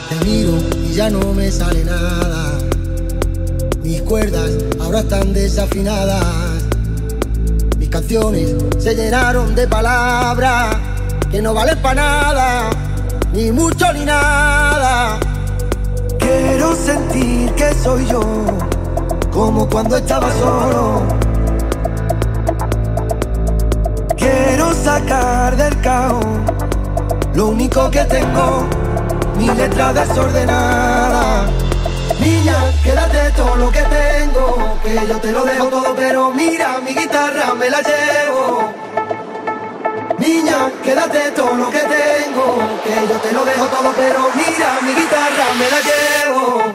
Te miro y ya no me sale nada. Mis cuerdas ahora están desafinadas. Mis canciones se llenaron de palabras que no valen para nada, ni mucho ni nada. Quiero sentir que soy yo, como cuando estaba solo. Quiero sacar del cajón lo único que tengo, mi letra desordenada. Niña, quédate todo lo que tengo, que yo te lo dejo todo, pero mira, mi guitarra me la llevo. Niña, quédate todo lo que tengo, que yo te lo dejo todo, pero mira, mi guitarra me la llevo.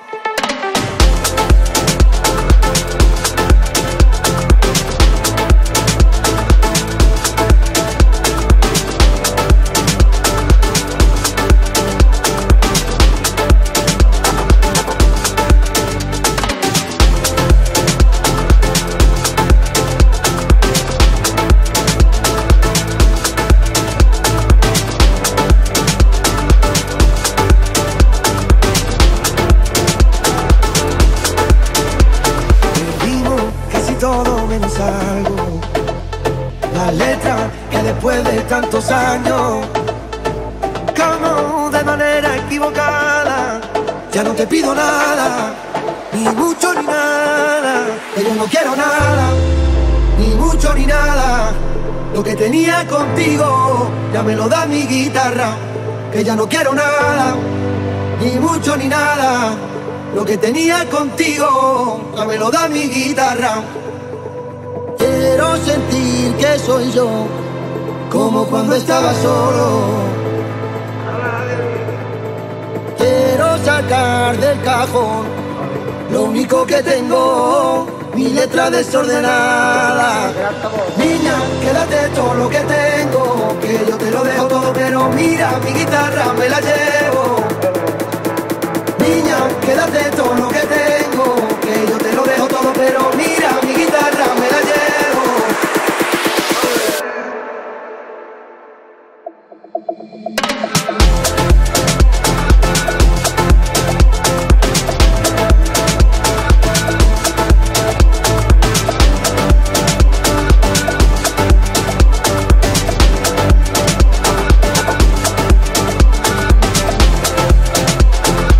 Todo menos algo, la letra que después de tantos años como de manera equivocada. Ya no te pido nada, ni mucho ni nada, que yo no quiero nada, ni mucho ni nada. Lo que tenía contigo ya me lo da mi guitarra, que ya no quiero nada, ni mucho ni nada. Lo que tenía contigo ya me lo da mi guitarra. Quiero sentir que soy yo, como cuando estaba solo. Quiero sacar del cajón lo único que tengo, mi letra desordenada. Niña, quédate todo lo que tengo, que yo te lo dejo todo, pero mira, mi guitarra me la llevo.